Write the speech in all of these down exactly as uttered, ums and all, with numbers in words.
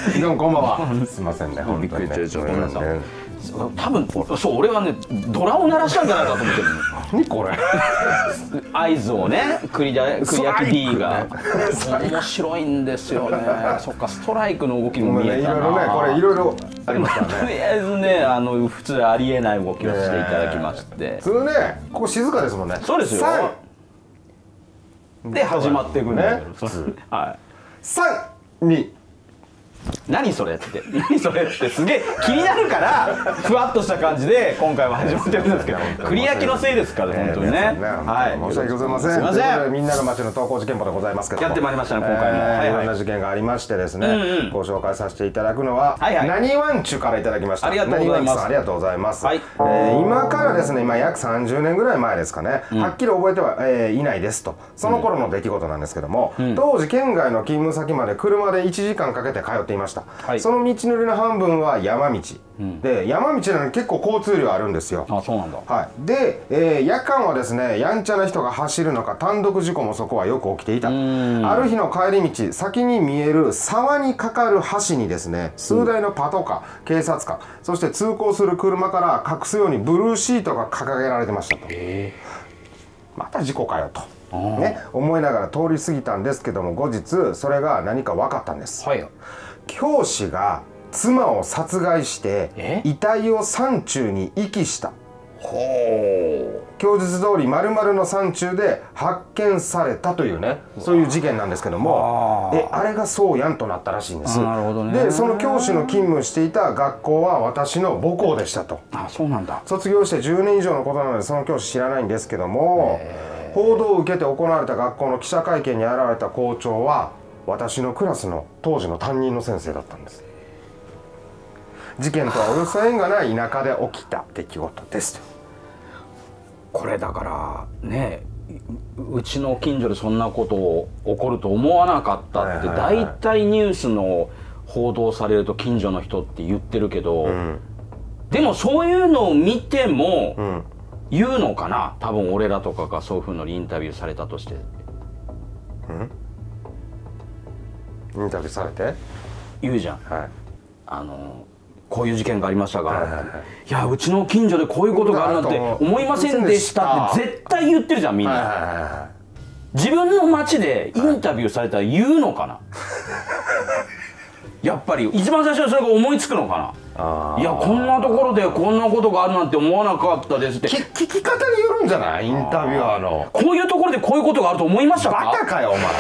でもこんばんは。すいませんね。 びっくりしてちょっとごめんなさい。 ね多分そう俺はねドラを鳴らしたんじゃないかと思ってるの。 何これ。 合図をね栗だ栗焼き D が面白いんですよね。そっかストライクの動きも見えたな。 いろいろねこれいろいろありましたね。 とりあえずねあの普通ありえない動きをしていただきまして。 普通ねここ静かですもんね。 そうですよ。で始まっていくんだけど。普通。はい。 三二。 何それって何それってすげえ気になるからふわっとした感じで今回は始まってるんですけど栗焼きのせいですから本当にね。 はい申し訳ございません。 すいません。 みんなの街の投稿事件簿でございますけどやってまいりましたね今回も。 いろんな事件がありましてですねご紹介させていただくのはなにわんちゅからいただきました。 ありがとうございます。 ありがとうございます。今からですね今約さんじゅうねんぐらい前ですかねはっきり覚えてはいないですとその頃の出来事なんですけども当時県外の勤務先まで車でいちじかんかけて通っていました。その道のりの半分は山道、うん、で山道なのに結構交通量あるんですよ。 あ、そうなんだ。 はい、で、えー、夜間はですねやんちゃな人が走るのか単独事故もそこはよく起きていた。ある日の帰り道先に見える沢にかかる橋にですね数台のパトカー、警察官そして通行する車から隠すようにブルーシートが掲げられてましたと。また事故かよと、ね、思いながら通り過ぎたんですけども後日それが何か分かったんです。はい、教師が妻を殺害して遺体を山中に遺棄した。ほう供述通り丸々の山中で発見されたというねそういう事件なんですけどもえあれがそうやんとなったらしいんです。なるほどね。でその教師の勤務していた学校は私の母校でしたと。あ、そうなんだ。卒業してじゅうねん以上のことなのでその教師知らないんですけども報道を受けて行われた学校の記者会見に現れた校長は私のクラスの当時の担任の先生だったんです。事件とはおよそ縁がない田舎で起きた出来事ですと。これだからねうちの近所でそんなこと起こると思わなかったって大体ニュースの報道されると近所の人って言ってるけど、うん、でもそういうのを見ても言うのかな多分俺らとかがそういうふうにインタビューされたとして。うんインタビューされて言うじゃん、はい、あのこういう事件がありましたがいやうちの近所でこういうことがあるなんて思いませんでしたって絶対言ってるじゃんみんな。自分の街でインタビューされたら言うのかなやっぱり一番最初にそれが思いつくのかな。いやこんなところでこんなことがあるなんて思わなかったですって聞き方によるんじゃないインタビュアーの。こういうところでこういうことがあると思いましたか。バカかよお前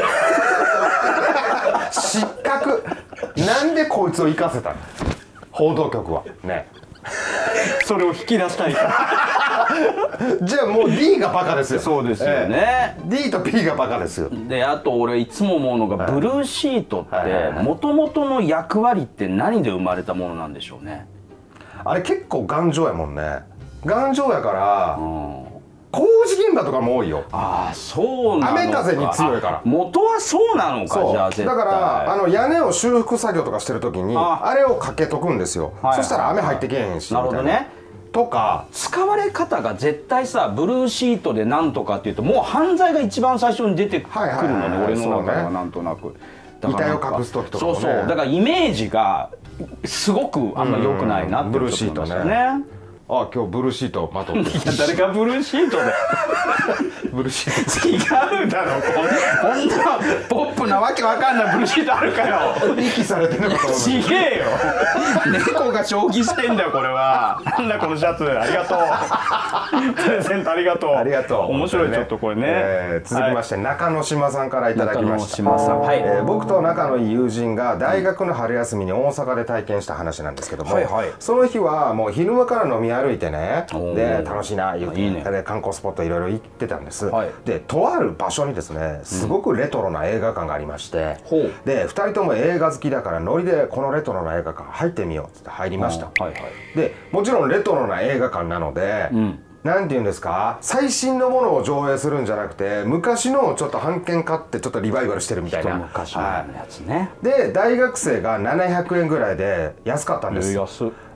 失格。なんでこいつを生かせたの報道局はねそれを引き出したいじゃあもう D がバカですよ。そうですよね、えー、D と P がバカですよ。であと俺いつも思うのが、はい、ブルーシートってもともとの役割って何で生まれたものなんでしょうね。あれ結構頑丈やもんね。頑丈やから、うん工事現場とかも多いよ。ああそうなのか。雨風に強いから元はそうなのか。じゃあ絶対だからあの屋根を修復作業とかしてる時に あ, あれをかけとくんですよ。そしたら雨入ってけえへんし。なるほどね。とか使われ方が絶対さブルーシートでなんとかっていうともう犯罪が一番最初に出てくるのね俺の中ではなんとなく。遺体を隠す時とかもね。そうそうだからイメージがすごくあんま良くないなっていうことなんですよね。あ今日ブルーシートまとっていや誰がブルーシートでブルーシート違うだろこんなポップなわけわかんないブルーシートあるかよ遺棄されてるのかとちげえよ猫が将棋してんだよこれは。なんだこのシャツありがとうプレゼントありがとうありがとう面白いちょっとこれね、えー、続きまして中之島さんからいただきました。中之島さん、はいえー、僕と仲のいい友人が大学の春休みに大阪で体験した話なんですけども、はいはい、その日はもう昼間から飲み歩いてねで楽しいな言っていい、ね、で観光スポットいろいろ行ってたんです、はい、でとある場所にですねすごくレトロな映画館がありまして、うん、でふたりとも映画好きだからノリでこのレトロな映画館入ってみようって入りました、はいはい、でもちろんレトロな映画館なので、うんなんていうんですか最新のものを上映するんじゃなくて昔のちょっと版権買ってちょっとリバイバルしてるみたいな昔のやつね、はい、で大学生がななひゃくえんぐらいで安かったんです。安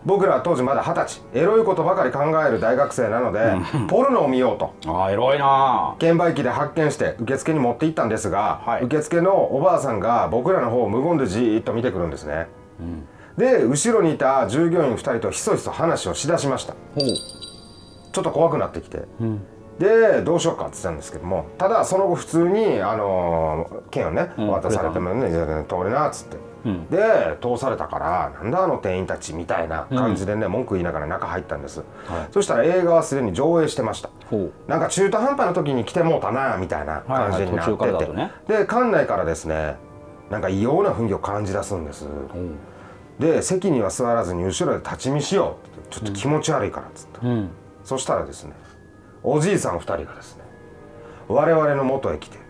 僕らは当時まだ二十歳、エロいことばかり考える大学生なのでポルノを見ようと、 あーエロいな。 券売機で発見して受付に持って行ったんですが、 はい、 受付のおばあさんが僕らの方を無言でじーっと見てくるんですね、うん、で後ろにいた従業員ふたりとひそひそ話をしだしました。ほうちょっと怖くなってきて、うん、でどうしようかって言ったんですけども、ただその後普通にあのー、券をね渡されてもね、うん、通れなっつって、うん、で通されたからなんだあの店員たちみたいな感じでね、うん、文句言いながら中入ったんです、はい、そしたら映画はすでに上映してました。なんか中途半端な時に来てもうたなみたいな感じになってて、はいはいね、で館内からですねなんか異様な雰囲気を感じ出すんです、うん、で席には座らずに後ろで立ち見しようってちょっと気持ち悪いからっつって、うん、そしたらですねおじいさんふたりがですね我々の元へ来て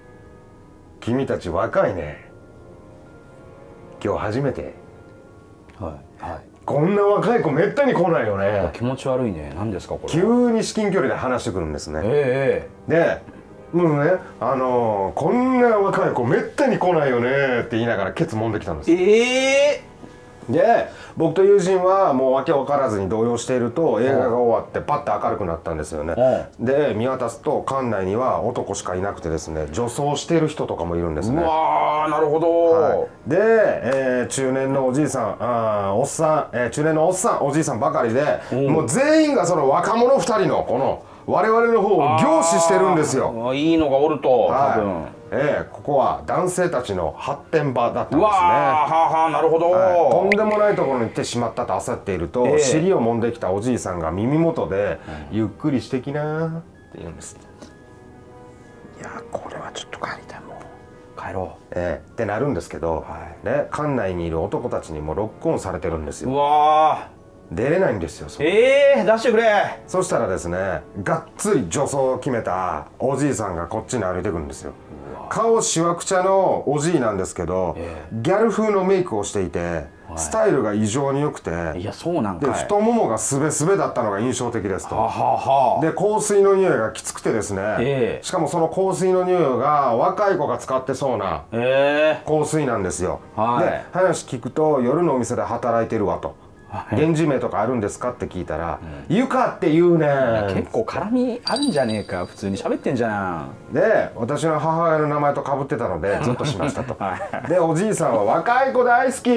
「君たち若いね、今日初めて、はいはい、こんな若い子めったに来ないよね、 気持ち悪いね、何ですかこれ。 急に至近距離で話してくるんですね、 えー、でもうねあのー、こんな若い子めったに来ないよねって言いながらケツ揉んできたんです。 えーで僕と友人はもう訳分からずに動揺していると映画が終わってパッと明るくなったんですよね。で見渡すと館内には男しかいなくてですね女装してる人とかもいるんですね。 うわーなるほど、 はい、で、えー、中年のおじいさんあおっさん、えー、中年のおっさんおじいさんばかりで、もう全員がその若者ふたりのこの我々の方を凝視してるんですよ。 いいのがおると、 はい、 多分ええ、ここは男性たちの発展場だったんですね。うわーはーはーなるほど、 はい、とんでもないところに行ってしまったと焦っていると、えー、尻を揉んできたおじいさんが耳元で、うん、ゆっくりしてきなーって言うんです。 いやこれはちょっと帰りたい、もう帰ろう、 ええってなるんですけど、はい、ね、館内にいる男たちにもロックオンされてるんですよ。 うわー出れないんですよ。 ええー、出してくれ。 そしたらですねがっつり女装を決めたおじいさんがこっちに歩いてくるんですよ。顔しわくちゃのおじいなんですけど、えー、ギャル風のメイクをしていて、はい、スタイルが異常に良くて、 いやそうなんかい、 で太ももがすべすべだったのが印象的ですと。 はははで香水の匂いがきつくてですね、えー、しかもその香水の匂いが若い子が使ってそうな香水なんですよ、はい、で話聞くと夜のお店で働いてるわと。源氏名とかあるんですかって聞いたら「ゆかって言うねん」 結構絡みあるんじゃねえか、普通に喋ってんじゃん。 で私の母親の名前とかぶってたのでずっとしましたとでおじいさんは「若い子大好き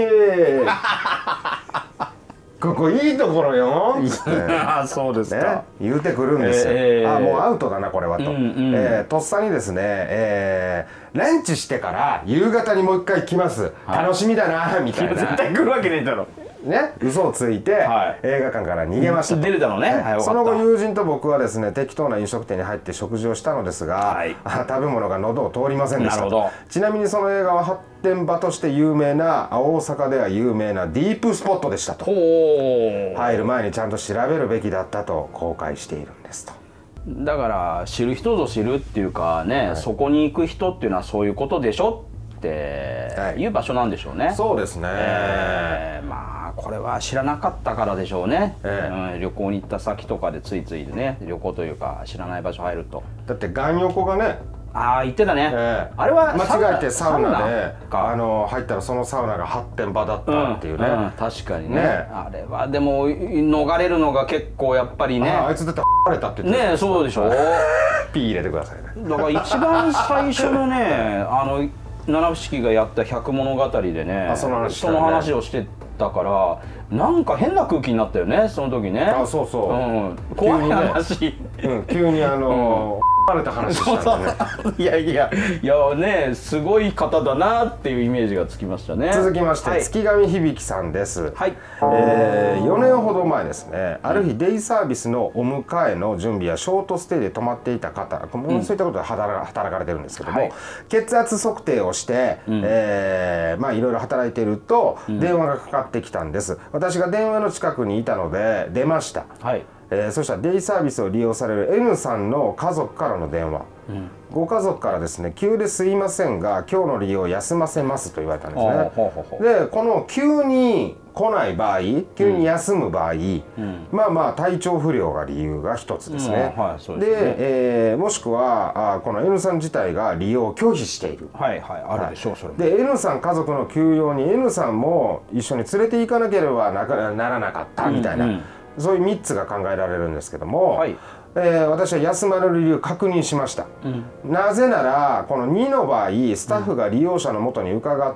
ここいいところよ」 あそうですか、ね、 言うてくるんですよ、えー、あもうアウトだなこれはと、うんうん、えー、とっさにですね、えー、ランチしてから夕方にもう一回来ます、はい、楽しみだなみたいな。 絶対来るわけねえだろね、嘘をついて、はい、映画館から逃げましたと。 出れたのね、はい、 その後友人と僕はですね適当な飲食店に入って食事をしたのですが、はい、食べ物が喉を通りませんでしたと。ちなみにその映画は発展場として有名な大阪では有名なディープスポットでしたと。入る前にちゃんと調べるべきだったと後悔しているんですと。 だから知る人ぞ知るっていうかね、はい、そこに行く人っていうのはそういうことでしょっていう場所なんでしょうね、はい、 そうですね、 えー、まあこれは知らなかったからでしょうね、えーうん、旅行に行った先とかでついついね旅行というか知らない場所入ると。 だってガン横がねああ言ってたね、えー、あれは間違えてサウナであの入ったらそのサウナが発展場だったっていうね、うんうん、 確かに ね, ねあれはでも逃れるのが結構やっぱりねあ, あいつ出てあれたって言ってねそうでしょピー入れてくださいね。 だから一番最初のねあの七不思議がやった百物語でね、その話したね、その話をしてたからなんか変な空気になったよねその時ね。 あそうそう、うん、 怖い話、 ねうん、急にあのーうんバレた話したんだね。 いやいやいやねすごい方だなっていうイメージがつきましたね。 続きまして、はい、月上響さんです。はい、えー、よねんほど前ですね、ある日デイサービスのお迎えの準備やショートステイで泊まっていた方、うん、そういったことで働かれてるんですけども、はい、血圧測定をして、うん、えー、まあいろいろ働いていると電話がかかってきたんです。私が電話の近くにいたので出ました。はい、えー、そしたらデイサービスを利用される N さんの家族からの電話、 うん、ご家族からですね、急ですいませんが今日の利用休ませますと言われたんですね。でこの急に来ない場合、急に休む場合、うん、まあまあ体調不良が理由が一つですね。で、えー、もしくはあこの N さん自体が利用を拒否している。 はいはい、あるでしょう、それも。 で N さん家族の休養に N さんも一緒に連れて行かなければならなかったみたいな、うんうん、そういうみっつが考えられるんですけども、はい、えー、私は休まれる理由確認しました、うん、なぜならこのにの場合スタッフが利用者のもとに伺って、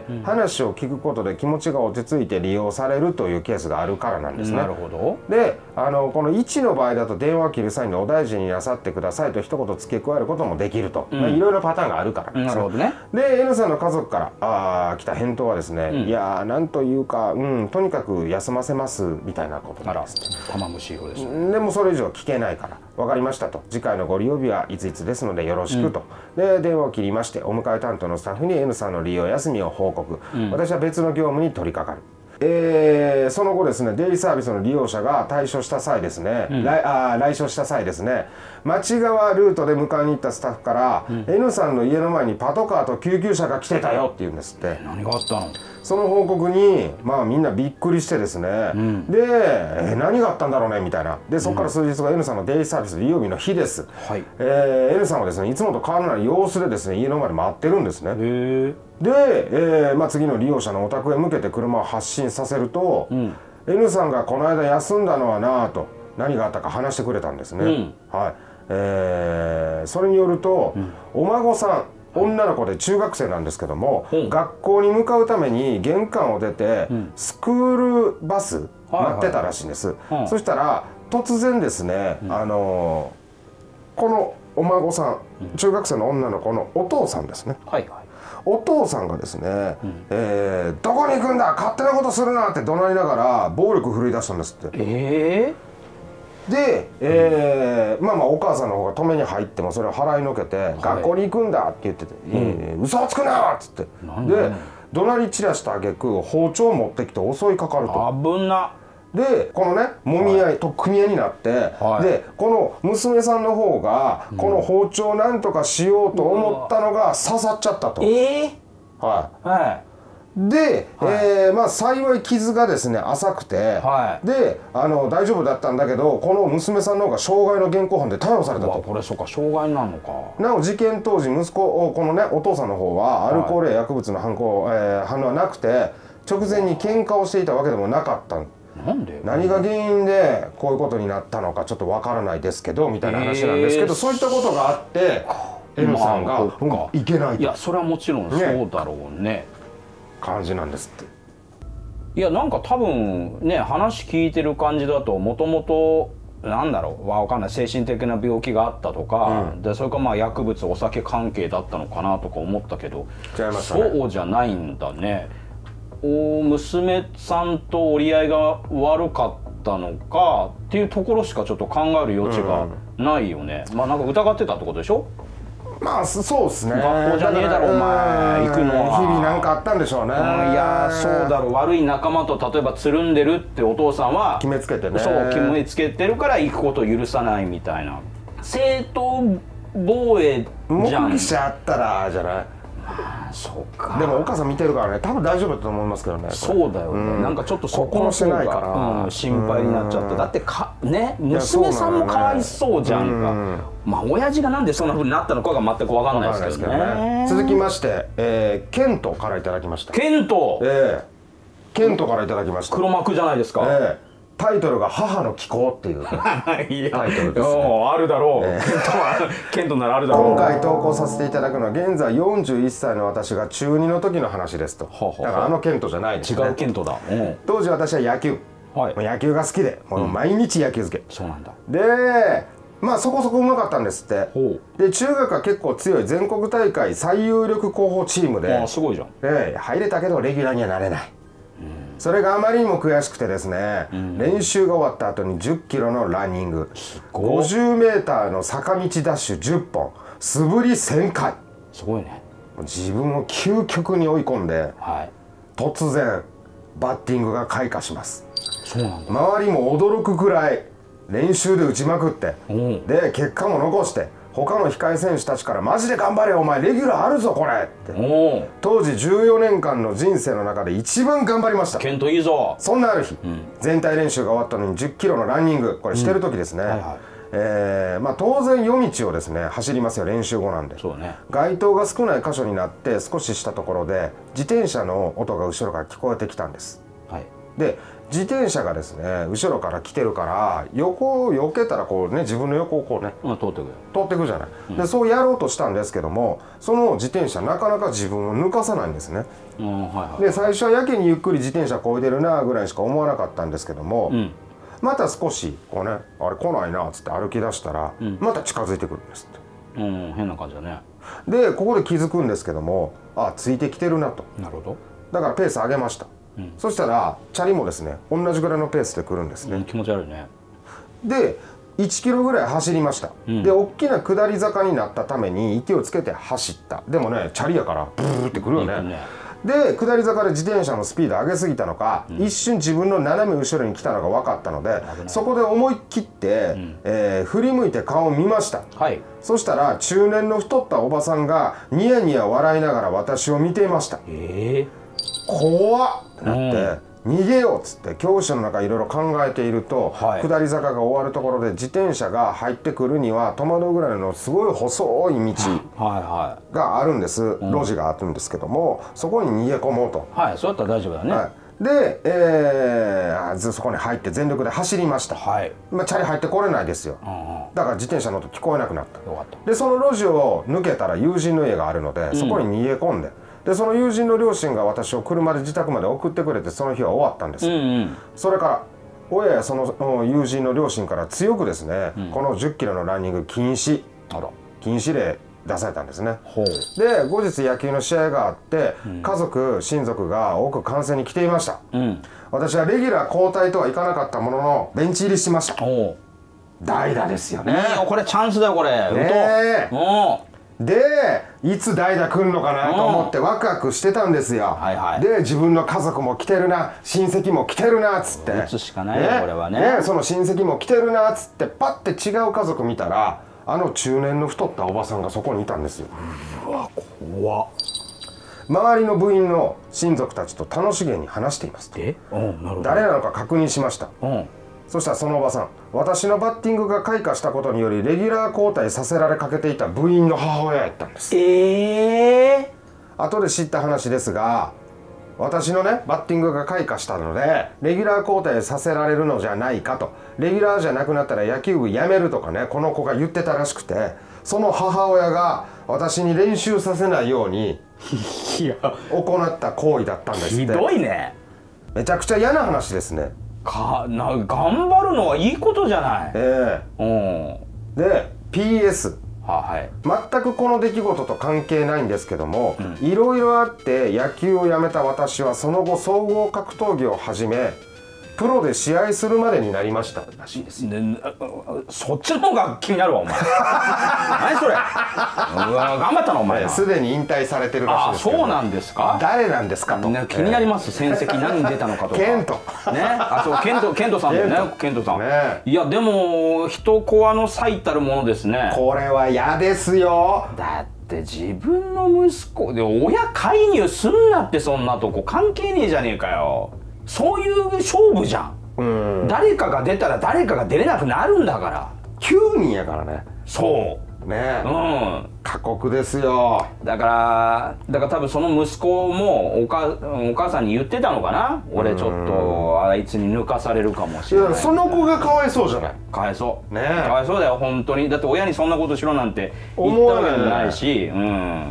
うん、話を聞くことで気持ちが落ち着いて利用されるというケースがあるからなんですね。 なるほど。 であのこのいちの場合だと電話を切る際にお大事になさってくださいと一言付け加えることもできると、いろいろパターンがあるからなんです。 なるほどね。 で N さんの家族からあ来た返答はですね、うん、いやなんというか、うん、とにかく休ませますみたいなことなんです。 玉虫色です。 でもそれ以上聞けないから分かりましたと、次回のご利用日はいついつですのでよろしくと、うん、で電話を切りましてお迎え担当のスタッフに N さんの利用休みを報告、うん、私は別の業務に取り掛かる。えー、その後ですね、デイリーサービスの利用者が退所した際ですね、うん、来, あ来所した際ですね、町側ルートで迎えに行ったスタッフから、うん、N さんの家の前にパトカーと救急車が来てたよって言うんですって。 何があったの？ その報告にまあみんなびっくりしてですね、うん、で、えー、何があったんだろうねみたいな。でそこから数日後、うん、N さんのデイリーサービス利用日の日です、はい、えー、N さんはですねいつもと変わらない様子でですね家の前で待ってるんですね。へー。で、えーまあ、次の利用者のお宅へ向けて車を発進させると、うん、N さんがこの間休んだのはなぁと何があったか話してくれたんですね、うん、はい、えー、それによると、うん、お孫さん女の子で中学生なんですけども、うん、学校に向かうために玄関を出て、うん、スクールバス待ってたらしいんです、はいはい、そしたら突然ですね、うん、あのー、このお孫さん、うん、中学生の女の子のお父さんですね、はいはい、お父さんがですね、うん、えー、どこに行くんだ勝手なことするなって怒鳴りながら暴力振るい出したんですって。えー、で、えーうん、まあまあお母さんの方が止めに入ってもそれを払いのけて、はい、学校に行くんだって言ってて、うんえー、嘘をつくなっつって、で怒鳴り散らした挙句包丁を持ってきて襲いかかると。 危な。 でこのねもみ合いと組み合いになって、はい、でこの娘さんの方がこの包丁をなんとかしようと思ったのが刺さっちゃったと。えー、はい、はい、で、はい、えー、まあ幸い傷がですね浅くて、はい、であの大丈夫だったんだけどこの娘さんの方が傷害の現行犯で逮捕されたと。 これそうか傷害になるのか。 なお事件当時息子このねお父さんの方はアルコールや薬物の反抗、はい、えー、反応はなくて直前に喧嘩をしていたわけでもなかった。なんで何が原因でこういうことになったのかちょっとわからないですけどみたいな話なんですけど、えー、そういったことがあって N さんが、まあ、いけないと。 いやそれはもちろんそうだろうね、ね感じなんですって。 いやなんか多分ね話聞いてる感じだともともとなんだろうわかんない精神的な病気があったとか、うん、でそれかまあ薬物お酒関係だったのかなとか思ったけど、違いましたね。そうじゃないんだね。お娘さんと折り合いが悪かったのかっていうところしかちょっと考える余地がないよね、うん、まあなんか疑ってたってことでしょ。 まあそうですね。 学校じゃねえだろお前行くのは。 日々なんかあったんでしょうね、うん、 いやそうだろう悪い仲間と例えばつるんでるってお父さんは決めつけてね。 そう決めつけてるから行くことを許さないみたいな正当防衛じゃん。 目撃者あったらじゃない。 ああそうか。 でもお母さん見てるからね多分大丈夫だと思いますけどね。 そうだよね、うん、なんかちょっとそこの方が、うん、心配になっちゃって、うん、だってかね娘さんもかわいそうじゃんか、うん、まあ親父がなんでそんな風になったのかが全く分かんないですけど ね, ね続きまして、えー、ケントからいただきました。 ケント、 えー、ケントからいただきました。 黒幕じゃないですか、えータイトルが母の気候っていう、ね、タイトルです、 ね、あるだろう、えー、ケントはケントならあるだろう。 今回投稿させていただくのは現在よんじゅういっさいの私がちゅうにの時の話ですと。だからあのケントじゃないですね。 違うケントだ、うん、 当時私は野球、はい、野球が好きでもう毎日野球漬け、 うん、そうなんだ。 でまあそこそこうまかったんですって。で中学は結構強い全国大会最有力候補チームで、 あすごいじゃん、 えー、入れたけどレギュラーにはなれない。それがあまりにも悔しくてですね、うん、練習が終わった後にじゅっキロのランニング、ごじゅうメーターの坂道ダッシュじゅっぽん、素振りせんかい。 すごいね。 自分を究極に追い込んで、はい、突然バッティングが開花します。 そうなんだ。 周りも驚くくらい練習で打ちまくって、うん、で結果も残して他の控え選手たちから「マジで頑張れよお前レギュラーあるぞこれ」って当時じゅうよねんかんの人生の中で一番頑張りました。 ケントいいぞ。 そんなある日、うん、全体練習が終わったのにじゅっキロのランニングこれしてる時ですね、えまあ当然夜道をですね走りますよ、練習後なんで。 そうね、 街灯が少ない箇所になって少ししたところで自転車の音が後ろから聞こえてきたんです、はい、で自転車がですね後ろから来てるから横を避けたらこうね自分の横をこうね、 うん、通ってく通ってくじゃない、うん、でそうやろうとしたんですけどもその自転車なかなか自分を抜かさないんですね、うんはいはい、で最初はやけにゆっくり自転車こいでるなぐらいしか思わなかったんですけども、うん、また少しこうねあれ来ないなっつって歩き出したら、うん、また近づいてくるんですって、 うん、変な感じだね。 でここで気づくんですけどもあついてきてるなと。 なるほど。 だからペース上げました。うん、そしたらチャリもですね同じぐらいのペースで来るんですね、うん、 気持ち悪いね。 でいちキロぐらい走りました、うん、で大きな下り坂になったために勢いをつけて走った。でもねチャリやからブーってくるよね、うん、で下り坂で自転車のスピード上げすぎたのか、うん、一瞬自分の斜め後ろに来たのが分かったのでそこで思い切って、うんえー、振り向いて顔を見ました、はい、そしたら中年の太ったおばさんがニヤニヤ笑いながら私を見ていました。えー怖っってなって、うん、逃げようっつって恐怖心の中いろいろ考えていると、はい、下り坂が終わるところで自転車が入ってくるには戸惑うぐらいのすごい細い道があるんです、はいはい、路地があるんですけども、うん、そこに逃げ込もうと。 はい、そうやったら大丈夫だね、はい、 で、えー、そこに入って全力で走りました、はい、まあ、チャリ入ってこれないですよ、うんうん、だから自転車の音聞こえなくなった。よかった。でその路地を抜けたら友人の家があるので、うん、そこに逃げ込んででその友人の両親が私を車で自宅まで送ってくれてその日は終わったんです、うんうん、それから親やその友人の両親から強くですね、うん、このじゅっキロのランニング禁止禁止令出されたんですね。で後日野球の試合があって、うん、家族親族が多く観戦に来ていました、うん、私はレギュラー交代とはいかなかったもののベンチ入りしました。代打ですよね。 これチャンスだよこれ。ねえでいつ代打来るのかなと思ってワクワクしてたんですよ、はいはい、で自分の家族も来てるな親戚も来てるなっつって打つしかないよ、ね、これは ね, ねその親戚も来てるなっつってパッて違う家族見たらあの中年の太ったおばさんがそこにいたんですよ。うわ怖っ。周りの部員の親族たちと楽しげに話していますと。え、うん、なるほど。誰なのか確認しました、うん、そしたらそのおばさん私のバッティングが開花したことによりレギュラー交代させられかけていた部員の母親やったんです。えー、後で知った話ですが私のねバッティングが開花したのでレギュラー交代させられるのじゃないかと、レギュラーじゃなくなったら野球部辞めるとかねこの子が言ってたらしくて、その母親が私に練習させないように行った行為だったんですって。 ひどいね。 めちゃくちゃ嫌な話ですね。 かな頑張るのはいいことじゃない。ええー、で ピーエス、はい、全くこの出来事と関係ないんですけども、いろいろあって野球をやめた私はその後総合格闘技を始めプロで試合するまでになりましたらしいです、ね、 そっちの方が気になるわお前何それうわ頑張ったのお前すでに引退されてるらしいですけど。 あ、そうなんですか。 誰なんですかと、 ね、気になります、えー、戦績何出たのかとかケントね、あそうケントケントさんだよねケントさん、ね、いやでも人コアの最たるものですね。 これは嫌ですよ。 だって自分の息子で親介入すんなって、そんなとこ関係ねえじゃねえかよ。そういう勝負じゃん、うん、誰かが出たら誰かが出れなくなるんだから。 きゅうにんやからね。 そうね、うん、過酷ですよ。 だからだから多分その息子もおかお母さんに言ってたのかな、俺ちょっとあいつに抜かされるかもしれない。いやその子がかわいそうじゃない。 かわいそうね、かわいそうだよ本当に。だって親にそんなことしろなんて言ったわけもないし、うん、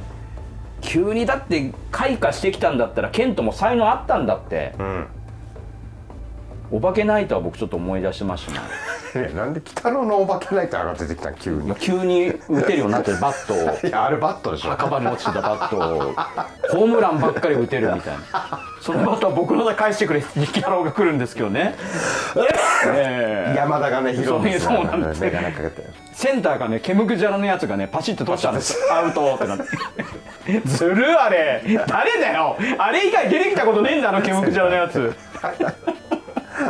急にだって開花してきたんだったらケントも才能あったんだって、うん、お化けナイトは僕ちょっと思い出しましたねなんで北野のお化けナイトが出てきたの急に。 急に打てるようになってるバットをいやあれバットでしょ、 墓場に落ちてたバットをホームランばっかり打てるみたいな。そのバットは僕ので返してくれって北野が来るんですけどねえー、山田がね拾うんですよ。 そうなんですよ。センターがねケムクジャラのやつがねパシッと取ったんですアウトってなってずるあれ誰だよあれ以外出てきたことねえんだあのケムクジャラのやつ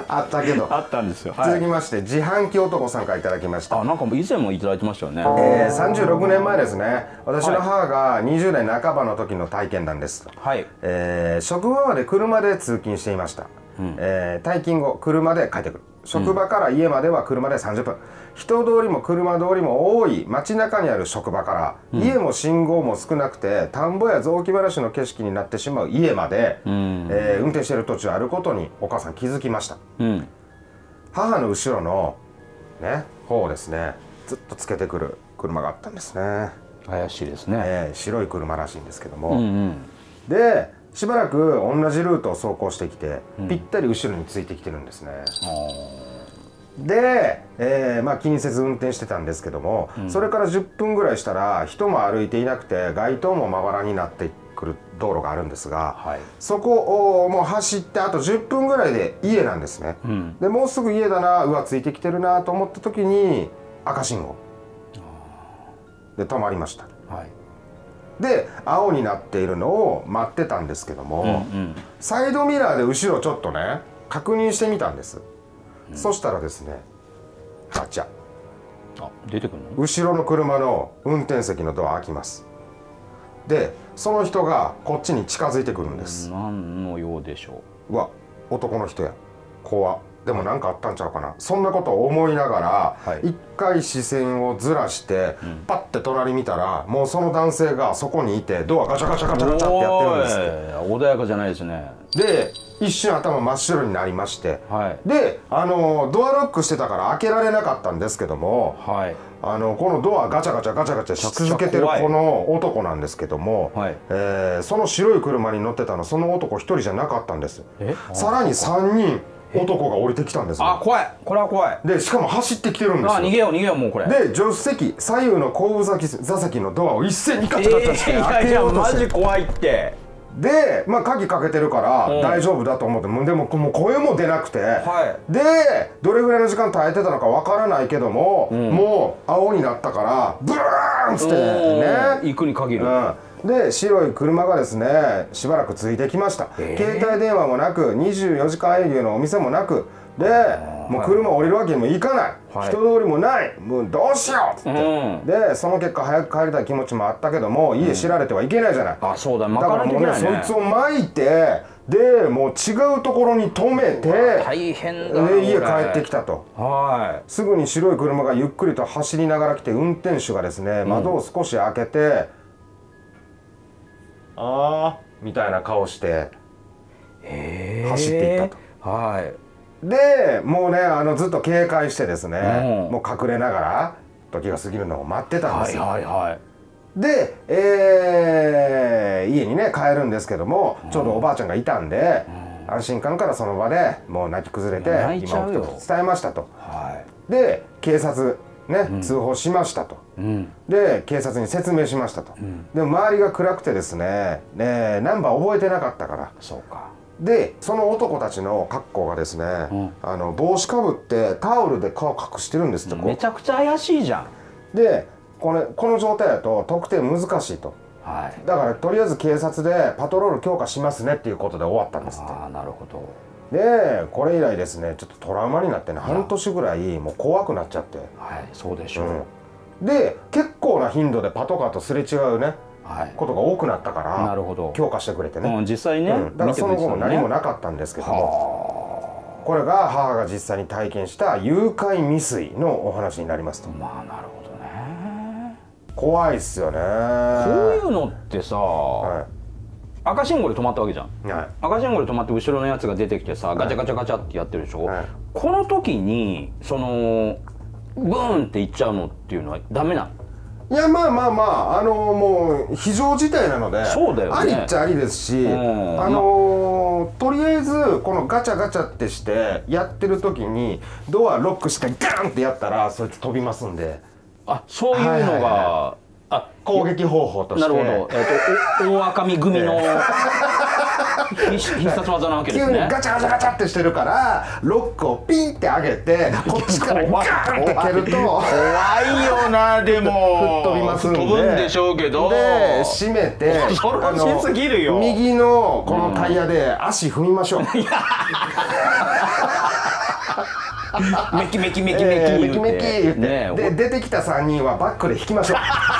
あったけどあったんですよ。 続きまして自販機男さんからいただきました。 あ、なんか以前もいただいてましたよね。 えー、さんじゅうろくねんまえですね。私の母がにじゅう代半ばの時の体験談です。はい、えー、職場まで車で通勤していました。うん、えー、退勤後車で帰ってくる。職場から家までは車でさんじゅっぷん、うん、人通りも車通りも多い街中にある職場から、うん、家も信号も少なくて田んぼや雑木林の景色になってしまう家まで、うん、えー、運転している途中あることにお母さん気づきました。うん、母の後ろのね方をですねずっとつけてくる車があったんですね。 怪しいですね、 えー、白い車らしいんですけども、うんうん、でしばらく同じルートを走行してきて、うん、ぴったり後ろについてきてるんですね。で、えーまあ、気にせず運転してたんですけども、うん、それからじゅっぷんぐらいしたら人も歩いていなくて街灯もまばらになってくる道路があるんですが、はい、そこをもう走ってあとじゅっぷんぐらいで家なんですね。うん、でもうすぐ家だな、うわついてきてるなと思った時に赤信号で止まりました。はい、で青になっているのを待ってたんですけども、うんうん、サイドミラーで後ろちょっとね確認してみたんです。うん、そしたらですねガチャ、 あ、出てくるの？ 後ろの車の運転席のドア開きます。でその人がこっちに近づいてくるんです。 何の用でしょう。うわ、男の人や、怖っ。でも何かあったんちゃうかな、そんなことを思いながら、はい、一回視線をずらして、うん、パッて隣見たらもうその男性がそこにいてドアガチャガチャガチャガチャってやってるんですって。 穏やかじゃないですね。 で一瞬頭真っ白になりまして、はい、であのドアロックしてたから開けられなかったんですけども、はい、あのこのドアガチャガチャガチャガチャし続けてるこの男なんですけども、はい、えー、その白い車に乗ってたのその男一人じゃなかったんです。さらにさんにん男が降りてきたんです。 あ、怖い、これは怖い。 でしかも走ってきてるんですよ。 あ、逃げよう逃げよう、もうこれで助手席左右の後部座席のドアを一斉にカチャカチャして開けようとして、 えー、いやいやマジ怖いって。 で、まあ、鍵かけてるから大丈夫だと思って、うん、でももう声も出なくて、はい、でどれぐらいの時間耐えてたのかわからないけども、うん、もう青になったからブーンっつってね行くに限る、 うんで白い車がですねしばらくついてきました。えー、携帯電話もなくにじゅうよじかん営業のお店もなくでもう車降りるわけにもいかない、はい、人通りもない、もうどうしようっつって、うん、でその結果早く帰りたい気持ちもあったけども家知られてはいけないじゃない、うん、 あそうだ、 だからもうねそいつを巻いてでもう違うところに止めて大変だな、 で家帰ってきたと。はい、すぐに白い車がゆっくりと走りながら来て運転手がですね窓を少し開けて、うん、あーみたいな顔して走っていったと。はい、でもうねあのずっと警戒してですね、うん、もう隠れながら時が過ぎるのを待ってたんですよ。はいはいはい、で、えー、家にね帰るんですけども、うん、ちょうどおばあちゃんがいたんで、うん、安心感からその場でもう泣き崩れて今起きたと伝えましたと。はい、で警察ね、うん、通報しましたと、うん、で警察に説明しましたと、うん、でも周りが暗くてですね、ねナンバー覚えてなかったから。そうか。でその男たちの格好がですね、うん、あの帽子かぶってタオルで顔隠してるんですって。 めちゃくちゃ怪しいじゃん。 でこれこの状態だと特定難しいと、はい、だからとりあえず警察でパトロール強化しますねっていうことで終わったんですって。 ああなるほど。 でこれ以来ですねちょっとトラウマになってね半年ぐらいもう怖くなっちゃって。 はいそうでしょう、 うん、で結構な頻度でパトカーとすれ違うねはい、ことが多くなったからなるほど強化してくれてね、 うん、実際ね、うん、 だからその後も何もなかったんですけども、これが母が実際に体験した誘拐未遂のお話になりますと。 まあなるほどね。 怖いっすよね。こういうのってさ、はい、赤信号で止まったわけじゃん、はい、赤信号で止まって後ろのやつが出てきてさガチャガチャガチャってやってるでしょ、はい、この時にそのブーンっていっちゃうのっていうのはダメなの？ いやまあまあまああのー、もう非常事態なのでそうだよ、ね、 ありっちゃありですし、あのー、とりあえずこのガチャガチャってしてやってる時にドアロックしてガーンってやったらそいつ飛びますんで。 あそういうのが、はいはいはい、 あ攻撃方法として。 なるほど、えー、と大赤身組の必殺技なわけですね。 急にガチャガチャガチャってしてるからロックをピンって上げてこっちからガーンって蹴ると怖いよな。でも吹っ飛びますんで飛ぶんでしょうけどで閉めて恐ろしすぎるよ。 右のこのタイヤで足踏みましょう、うんメキメキメキメキメキメキ言って、 ね、 で出てきたさんにんはバックで引きましょ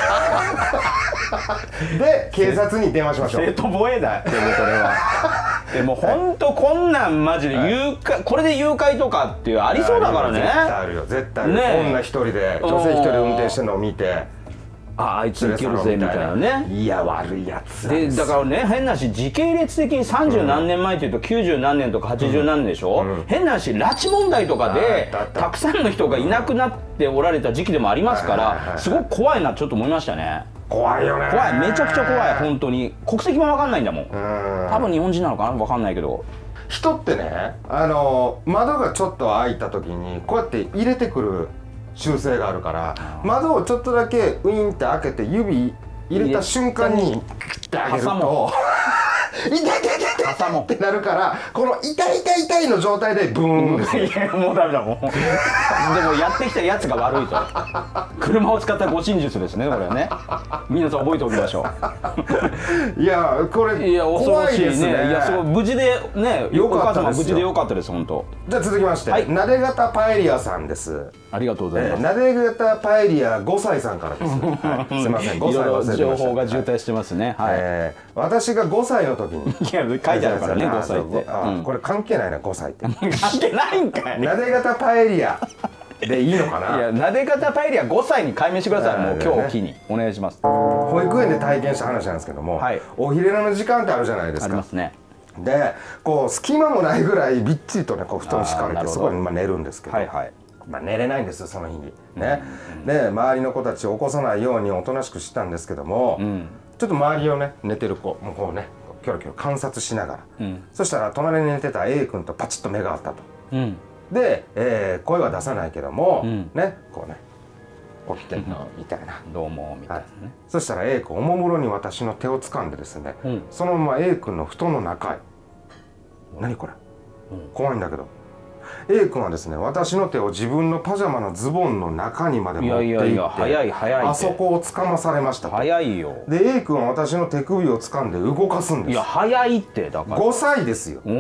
うで警察に電話しましょう。 正当防衛だでもそれはでも本当こんなんマジで誘拐これで誘拐とかっていうありそうだからね。 絶対あるよ絶対あるよ、ね、女一人で女性一人で運転してるのを見てああいついけるぜみたいなね。 いや悪いやつでだからね変な話時系列的にさんじゅう何年前っていうときゅうじゅう何年とかはちじゅう何年でしょ、うん、変な話拉致問題とかでたくさんの人がいなくなっておられた時期でもありますからすごく怖いなちょっと思いましたね。 怖いよね。 怖いめちゃくちゃ怖い本当に。国籍も分かんないんだもん。多分日本人なのかな分かんないけど人ってねあの窓がちょっと開いた時にこうやって入れてくる習性があるから窓をちょっとだけウィンって開けて指入れた瞬間に切ってあげると痛い痛い痛い痛いってなるからこの痛い痛い痛いの状態でブーンですよ。 いやもうダメだもんでもやってきたやつが悪いと車を使った護身術ですねこれはね。皆さん覚えておきましょういやこれいや怖いですね。 いやすごい無事でねお母様無事でよかったです本当。 じゃあ続きまして、はい、なで型パエリアさんです。 ありがとうございます。 なで型パエリアごさいさんからです。はい、すみませんごさい忘れてました。 情報が渋滞してますね。はい。 えー、私がごさいの時にいや書いてあるからねごさいって。 これ関係ないなごさいって。 関係ないんかい。 なで型パエリアでいいのかな。 いやなで型パエリアごさいに改名してください。もう今日を機にお願いします。 保育園で体験した話なんですけども、はい、お昼寝の時間ってあるじゃないですか。 ありますね。でこう隙間もないぐらいびっちりとねこう布団敷かれてそこにまあ寝るんですけど、はいはい、まあ寝れないんですよその日にね、うん、で周りの子たちを起こさないようにおとなしくしたんですけども、うん、ちょっと周りをね寝てる子もうこうねキョロキョロ観察しながら、うん、そしたら隣に寝てた A 君とパチッと目が合ったと、うん、で、えー、声は出さないけども、うん、ねこうね起きてんのみたいなどうもみたいなね、はい、 そしたら A 君おもむろに私の手を掴んでですね、うん、そのまま A 君の布団の中へ何これ、うん、怖いんだけど A 君はですね私の手を自分のパジャマのズボンの中にまで持っていって、いやいやいや早い早いあそこを掴まされましたと。 早いよ。 で A 君は私の手首を掴んで動かすんです。 いや早いってだからごさいですよ、うん、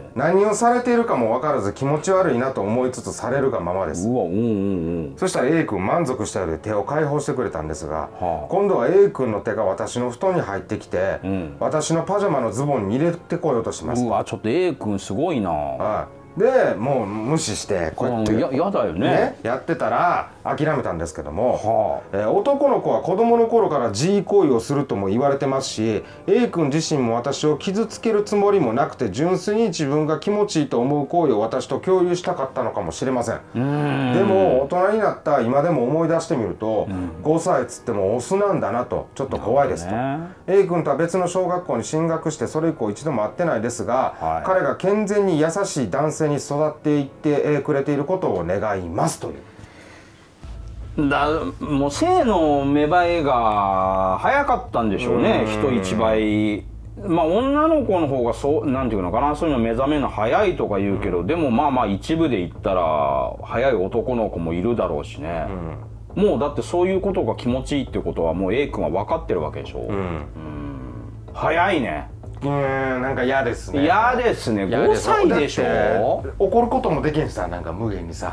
何をされているかも分からず気持ち悪いなと思いつつされるがままです。うわ、うんうんうん、そしたら A 君満足したようで手を解放してくれたんですが、はあ、今度は A 君の手が私の布団に入ってきて、うん、私のパジャマのズボンに入れてこようとします。 うわちょっと A 君すごいな。 はい、でもう無視してこうやってや, やだよ ね, ねやってたら諦めたんですけども、はあ、えー、男の子は子供の頃から自慰行為をするとも言われてますし A 君自身も私を傷つけるつもりもなくて純粋に自分が気持ちいいと思う行為を私と共有したかったのかもしれません。うーんでも大人になった今でも思い出してみると、うん、ごさいっつってもオスなんだなとちょっと怖いですと、ね、A 君とは別の小学校に進学してそれ以降一度も会ってないですが、はい、彼が健全に優しい男性に育っていってくれていることを願いますという。 だもう性の芽生えが早かったんでしょうね人一倍。まあ女の子の方がそうなんていうのかなそういうの目覚めるの早いとか言うけど、うん、でもまあまあ一部で言ったら早い男の子もいるだろうしね、うん、もうだってそういうことが気持ちいいってことはもう A 君は分かってるわけでしょ、うんうん、早いね。 うーんなんか嫌ですね。 嫌ですね。ごさいでしょ。 怒ることもできんさなんか無限にさ。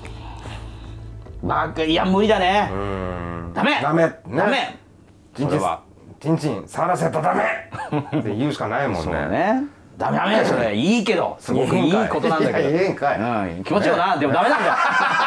バカいや無理だね。ダメダメダメ。 チンチンチンチン触らせたらダメって言うしかないもんね。そうね。ダメダメそれいいけどすごくいいことなんだけど。 いいんかい。気持ちよなでもダメなんだよ。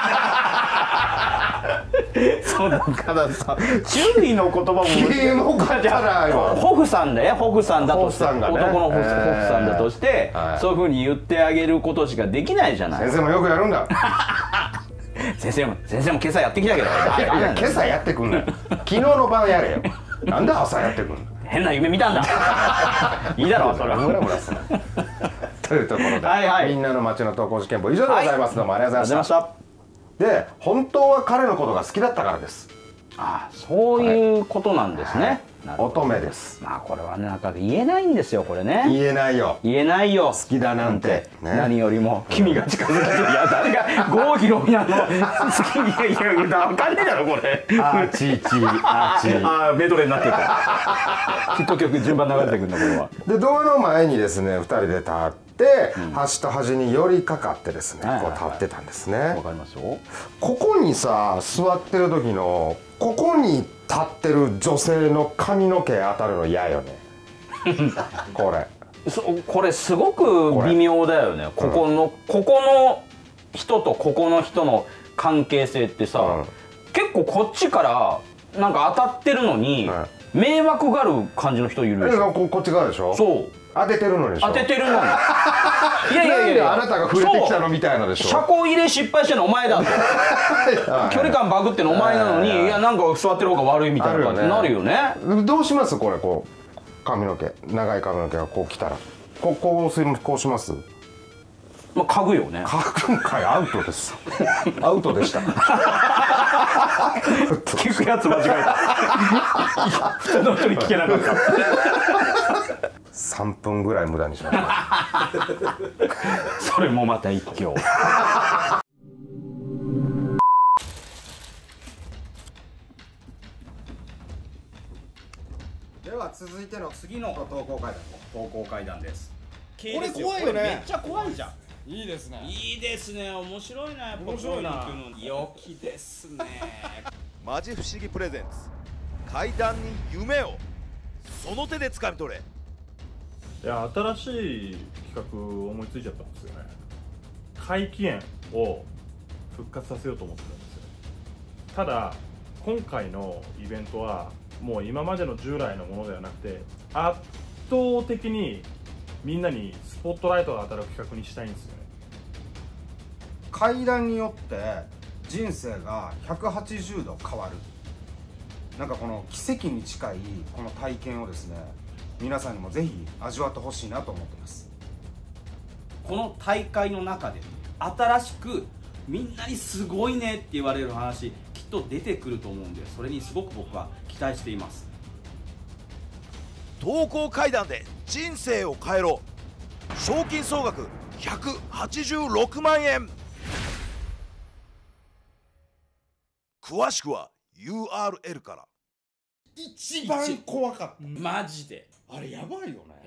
そうだからさ注意の言葉もじゃあホフさんだよホフさんだとして男のホフさんだとしてそういうふうに言ってあげることしかできないじゃない。 先生もよくやるんだ。 先生も先生も今朝やってきたけど。いやいや今朝やってくんない。昨日の晩やれよ。なんで朝やってくんの。 変な夢見たんだ。いいだろうそれは。ムラムラすな。 というところで、はいはい、みんなの街の投稿事件簿以上でございます。はい、どうもありがとうございました。で本当は彼のことが好きだったからです。 ああそういうことなんですね。はい乙女です。 まあこれはねなんか言えないんですよこれね。 言えないよ。 言えないよ。 好きだなんて、 ね、何よりも君が近づいていや誰が郷ひろみなの好きいやいや歌わかんねえだろこれ。 あーちーちーあーちーあーメドレーになってるから。ヒット曲順番流れてくるんだこれは。 でドアの前にですねふたりで立ってて、端と端に寄りかかってですね、こう立ってたんですね。 わかりますよ。 ここにさ座ってる時のここに立ってる女性の髪の毛当たるの嫌よね。これそこれすごく微妙だよね。ここの、うん、ここの人とここの人の関係性ってさ、うん、結構こっちからなんか当たってるのに、うん、迷惑がある感じの人いるでしょ。 こ, こっち側でしょ。 そう当ててるのでしょ。 当ててるのにいやいやいやあなたが触れてきたのみたいなでしょ。 車庫入れ失敗してんのお前だと距離感バグってんのお前なのに、いやなんか座ってる方が悪いみたいな感じになるよね。 どうしますこれ、こう髪の毛、長い髪の毛がこう来たらこうこうするこうします。 まあ嗅ぐよね。 嗅ぐんかい。アウトです。アウトでした。 聞くやつ間違えた。普通の人に聞けなかった。 さんぷんぐらい無駄にしました。 それもまた一興。 では続いての次の投稿会談投稿会談です。 これ怖いよね。 めっちゃ怖いじゃん。 いいですね。 いいですね。面白いな。やっぱ面白いな。良きですね。 マジ不思議プレゼンツ怪談に夢をその手で掴み取れ。 いや新しい企画を思いついちゃったんですよね。怪奇園を復活させようと思ってるんですよ。ただ今回のイベントはもう今までの従来のものではなくて圧倒的にみんなにスポットライトが当たる企画にしたいんですよね。 怪談によって人生がひゃくはちじゅうど変わる、なんかこの奇跡に近いこの体験をですね、皆さんにもぜひ味わってほしいなと思ってます。 この大会の中で新しくみんなにすごいねって言われる話きっと出てくると思うんで、それにすごく僕は期待しています。 投稿怪談で人生を変えろ。賞金総額ひゃくはちじゅうろくまんえん。詳しくは ユーアールエル から。 一番怖かった。 マジであれやばいよね。